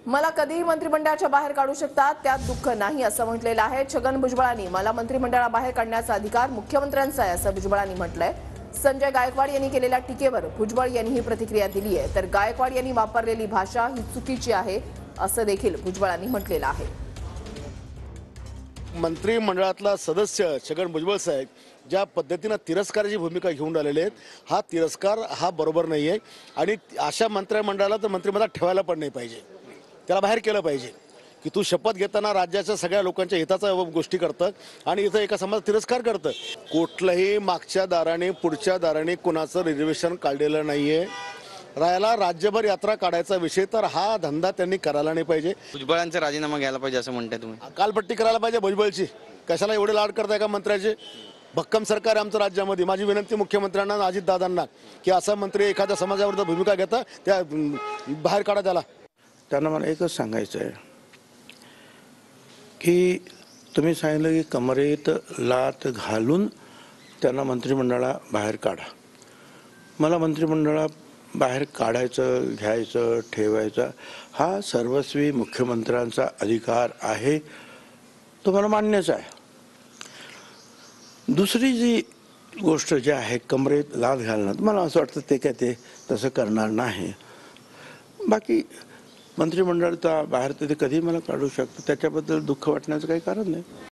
मला कधीही मंत्रिमंडळाच्या बाहेर काढू शकतात, त्यात दुःख नाही असं म्हटलेलं आहे छगन भुजबळांनी। मला मंत्रिमंडळाबाहेर काढण्याचा अधिकार मुख्यमंत्र्यांचा आहे असं भुजबळांनी म्हटलंय। संजय गायकवाड यांनी केलेल्या टीकेवर भुजबळ यांनी ही प्रतिक्रिया दिली आहे। तर गायकवाड यांनी वापरलेली भाषा ही चुकीची आहे असं देखील भुजबळांनी म्हटलेलं आहे। मंत्रिमंडळातला सदस्य छगन भुजबळ साहेब ज्या पद्धतीनं तिरस्काराची भूमिका घेऊन आलेले आहेत, हा तिरस्कार हा बरोबर नाही आहे आणि अशा मंत्रिमंडळाला तर मंत्रिमंडळात ठेवायला पण नाही पाहिजे, त्याला बाहेर केलं पाहिजे की तू शपथ घेताना राज्याच्या सगळ्या लोकांच्या हिताचा गोष्टी करतं आणि इथं एका समाज तिरस्कार करतं। कुठलंही मागच्या दाराने पुढच्या दाराने कुणाचं रिझर्वेशन काढलेलं नाहीये। राहायला राज्यभर यात्रा काढायचा विषय तर हा धंदा त्यांनी करायला नाही पाहिजे। भुजबळांचा राजीनामा घ्यायला पाहिजे असं म्हणताय तुम्ही? कालपट्टी करायला पाहिजे भुजबळची। कशाला एवढे लाड करताय का मंत्र्याचे? भक्कम सरकार आहे आमचं राज्यामध्ये। माझी विनंती मुख्यमंत्र्यांना अजित दादांना की असा मंत्री एखाद्या समाजाविरुद्ध भूमिका घेता त्या बाहेर काढा त्याला। त्यांना मला एकच सांगायचं आहे की तुम्ही सांगितलं की कमरेत लात घालून त्यांना मंत्रिमंडळा बाहेर काढा। मला मंत्रिमंडळा बाहेर काढायचं, घ्यायचं, ठेवायचं हा सर्वस्वी मुख्यमंत्र्यांचा अधिकार आहे, तो मला मान्यच आहे। दुसरी जी गोष्ट जी आहे कमरेत लात घालणं, मला असं वाटतं ते काय ते तसं करणार नाही। बाकी मंत्रिमंडळ तर बाहेर ते कधी मला काढू शकतं, त्याच्याबद्दल दुःख वाटण्याचं काही कारण नाही।